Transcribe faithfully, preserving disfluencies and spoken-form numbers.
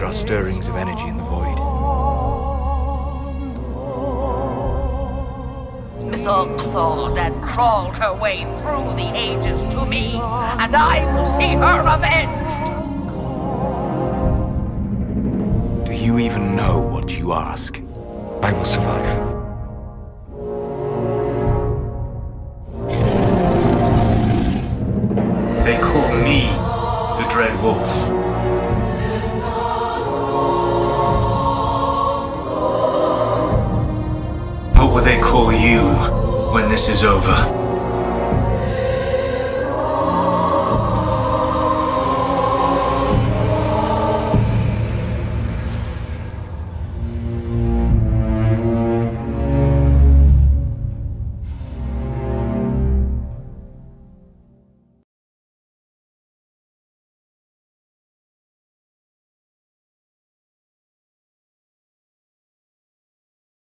are stirrings of energy in the void. Mythal clawed and crawled her way through the ages to me, and I will see her avenged! Do you even know what you ask? I will survive. They call me the Dread Wolf. What will they call you when this is over?